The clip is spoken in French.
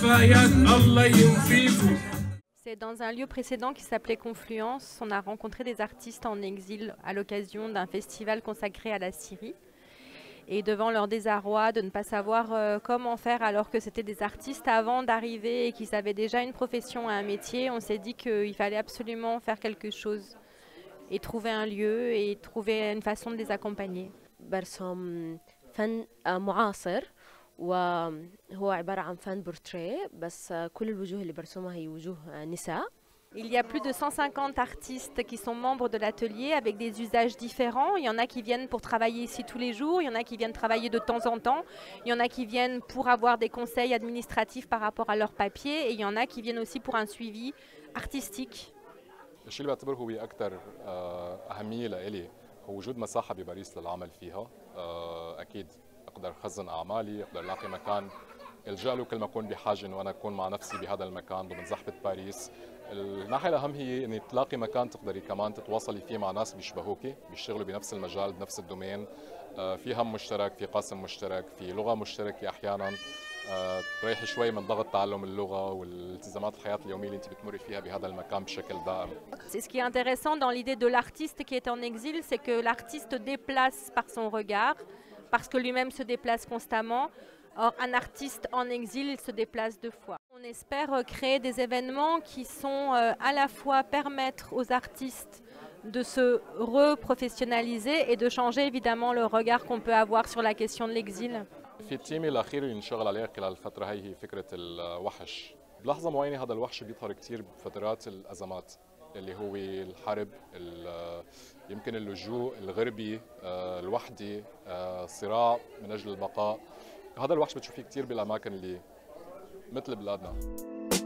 C'est dans un lieu précédent qui s'appelait Confluence. On a rencontré des artistes en exil à l'occasion d'un festival consacré à la Syrie. Et devant leur désarroi de ne pas savoir comment faire alors que c'était des artistes avant d'arriver et qu'ils avaient déjà une profession et un métier, on s'est dit qu'il fallait absolument faire quelque chose et trouver un lieu et trouver une façon de les accompagner. برسم فن معاصر وهو عبارة عن فن بورتريه بس كل الوجوه اللي برسمها هي وجوه نساء. Il y a plus de 150 artistes qui sont membres de l'atelier avec des usages différents. Il y en a qui viennent pour travailler ici tous les jours, il y en a qui viennent travailler de temps en temps, il y en a qui viennent pour avoir des conseils administratifs par rapport à leurs papiers et il y en a qui viennent aussi pour un suivi artistique. الشيء اللي بعتبره هو أكثر أهمية لإلي هو وجود مساحة بباريس للعمل فيها. أكيد أقدر أخزن أعمالي، أقدر ألاقي مكان الجأ له كل ما أكون بحاجة إنه أنا أكون مع نفسي بهذا المكان ضمن زحمة باريس. الناحية الأهم هي إنك تلاقي مكان تقدري كمان تتواصلي فيه مع ناس بيشبهوكي، بيشتغلوا بنفس المجال بنفس الدومين، في هم مشترك، في قاسم مشترك، في لغة مشتركة أحياناً، تريحي شوي من ضغط تعلم اللغة والالتزامات الحياة اليومية اللي أنت بتمري فيها بهذا المكان بشكل دائم. C'est ce qui est intéressant dans l'idée de l'artiste qui est en exil, c'est que l'artiste déplace par son regard, parce que lui-même se déplace constamment. Or, un artiste en exil, il se déplace deux fois. On espère créer des événements qui sont à la fois permettre aux artistes de se reprofessionnaliser et de changer évidemment le regard qu'on peut avoir sur la question de l'exil. في التيم الأخير اللي انشغل عليه خلال الفترة هي فكرة الوحش. بلحظة معينة هذا الوحش بيظهر كثير بفترات الأزمات اللي هو الحرب، يمكن اللجوء الغربي، الوحدة، صراع من أجل البقاء. هذا الوحش بتشوفيه كثير بالأماكن اللي مثل بلادنا.